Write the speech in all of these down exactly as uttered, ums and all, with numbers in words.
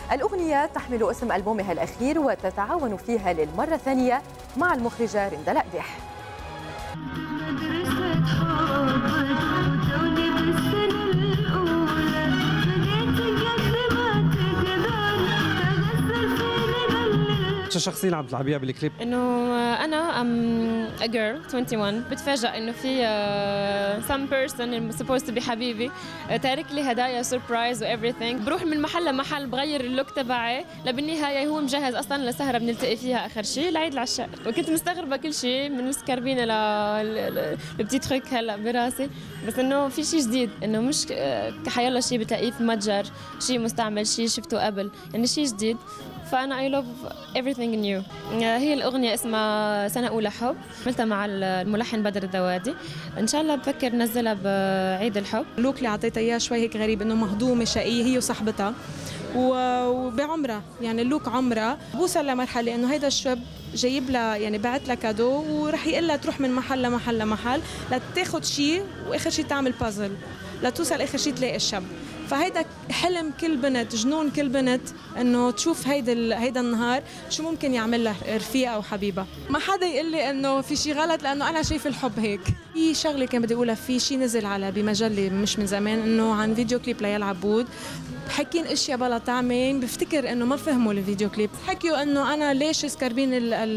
الأغنية تحمل اسم ألبومها الأخير وتتعاون فيها للمرة الثانية مع المخرجة رندا لقديح. شو الشخصية اللي عم تلعبيها بالكليب؟ انه انا ام a girl واحد وعشرين بتفاجئ انه في uh, some person supposed to be حبيبي تارك لي هدايا سربرايز و everything. بروح من محل لمحل بغير اللوك تبعي لبالنهايه هو مجهز اصلا لسهره بنلتقي فيها اخر شيء لعيد العشاء. وكنت مستغربه كل شيء من السكربينه لبتي تخيك هلا براسي، بس انه في شيء جديد، انه مش كحيالله شيء بتلاقيه في متجر، شيء مستعمل، شيء شفته قبل، يعني شيء جديد. فأنا I love everything new. هي الأغنية اسمها سنة أولى حب، عملتها مع الملحن بدر الدوادي. إن شاء الله بفكر نزلها بعيد الحب. اللوك اللي أعطيتها إياه شوي هيك غريب، إنه مهضومة شقية هي وصاحبتها وبعمرها، يعني اللوك عمرها. بوصل لمرحلة إنه هيدا الشاب جايب لها، يعني بعت لها كادو ورح يقول لها تروح من محل لمحل لمحل لتاخد شيء وآخر شيء تعمل بازل لتوصل آخر شيء تلاقي الشاب. فهيدا حلم كل بنت، جنون كل بنت، انه تشوف هيدا هيدا النهار شو ممكن يعمل لها رفيقه او حبيبه. ما حدا يقول لي انه في شيء غلط، لانه انا شايف الحب هيك. في شغله كان بدي اقولها، في شيء نزل على بمجله مش من زمان، انه عن فيديو كليب ليال عبود، حكين اشياء بلا طعمه. بفتكر انه ما فهموا الفيديو كليب، حكيوا انه انا ليش سكربين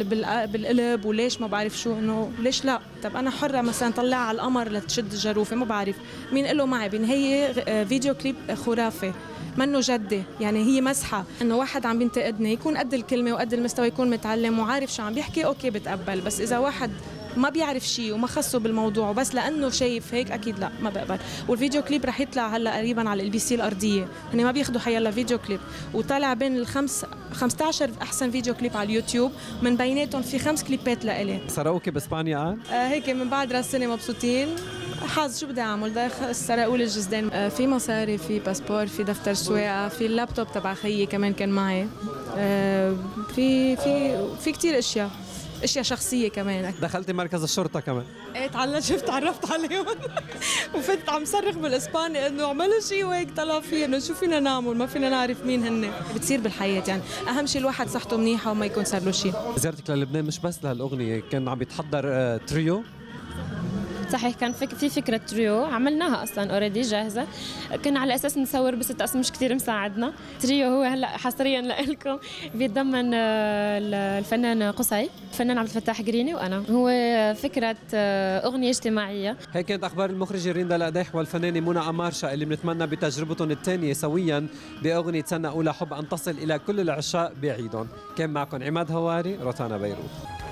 بالقلب وليش ما بعرف شو، انه ليش لا. طب انا حره مثلا طلعها على القمر لتشد جروفه، ما بعرف مين قال له معي. بالنهايه فيديو كليب خرافي منه جدي، يعني هي مسحه انه واحد عم بينتقدني يكون قد الكلمه وقد المستوى، يكون متعلم وعارف شو عم بيحكي، اوكي بتقبل. بس اذا واحد ما بيعرف شيء وما خصه بالموضوع وبس لانه شايف هيك، اكيد لا، ما بقبل. والفيديو كليب رح يطلع هلا قريبا على ال بي سي الارضيه، هن ما بياخذوا حيلا فيديو كليب، وطالع بين الخمس خمسة عشر احسن فيديو كليب على اليوتيوب، من بيناتهم في خمس كليبات لإلي. سراوكي باسبانيا قال؟ آه هيك من بعد راس سنه مبسوطين، حظ شو بدي اعمل، بدي سرقوا لي الجزدان. آه في مصاري، في باسبور، في دفتر سواقه، في اللابتوب تبع خيي كمان كان معي. آه في في في كثير اشياء اشياء شخصيه كمان. دخلتي مركز الشرطه كمان؟ ايه تعلمت، شفت تعرفت عليهم وفت عم صرخ بالاسباني انه عملوا شيء وهيك طلع فيه انه شو فينا نعمل، ما فينا نعرف مين هن. بتصير بالحياه، يعني اهم شيء الواحد صحته منيحه وما يكون صار له شيء. زيارتك للبنان مش بس لهالاغنيه، كان عم يتحضر تريو. صحيح، كان فك في فكرة تريو عملناها أصلاً أوريدي جاهزة، كنا على أساس نصور بس التقسيم مش كتير مساعدنا. تريو هو هلأ حصرياً لكم بيتضمن الفنان قصي، الفنان عبد الفتاح قريني وأنا. هو فكرة أغنية اجتماعية. هيك كانت أخبار المخرجة رندا لقديح والفنانة منى أمارشا، اللي بنتمنى بتجربتهم الثانية سوياً بأغنية سنة أولى حب أن تصل إلى كل العشاق بعيدهم. كان معكم عماد هواري، روتانا بيروت.